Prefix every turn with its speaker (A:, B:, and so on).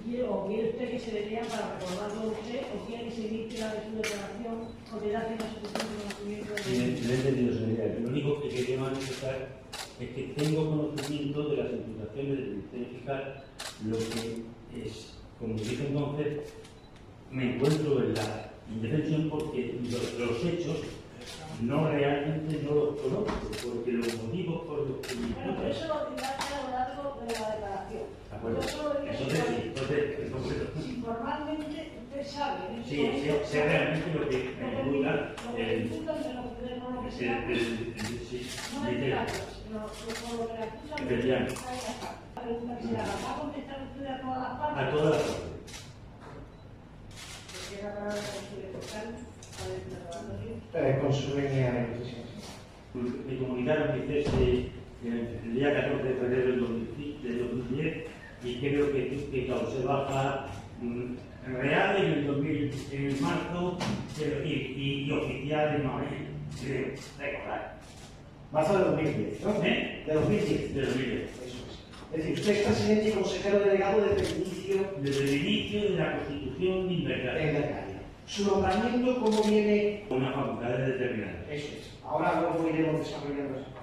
A: ¿O quiere usted que se le lea para recordarlo usted, o quiere que se inicie la de su declaración, o que hace la suficiente conocimiento de...
B: Lo he entendido, señoría. Lo único que quería manifestar es que tengo conocimiento de las imputaciones del Ministerio Fiscal, lo que es, como dije entonces, me encuentro en la indefensión porque los hechos no realmente no los conozco, porque los motivos por los que me imputan...
A: Bueno, pero eso lo tendrá que a lo largo de la declaración.
B: ¿De acuerdo? Entonces,
A: si formalmente usted sabe...
B: Sí, sé realmente lo que me imputa el...
A: No me diga, por lo que le acusan...
B: Efectivamente.
A: La pregunta que se le haga, ¿va a contestar usted a todas las partes?
B: A todas las partes.
A: Porque era para la fiscal,
C: con su línea de decisión.
B: Me comunicaron que hiciese el día 14 de febrero del 2010 y creo que causé baja real en marzo y oficial en abril, creo recordar.
C: Marzo de 2010, ¿no?
B: ¿Eh?
C: De 2010.
B: De 2010.
C: Eso es. Es decir, usted es presidente y consejero delegado desde el inicio...
B: Desde el inicio de la Constitución de
C: Invercaria. Su nombramiento, ¿cómo viene?
B: Una facultad determinada.
C: Eso es. Ahora luego iremos desarrollando eso.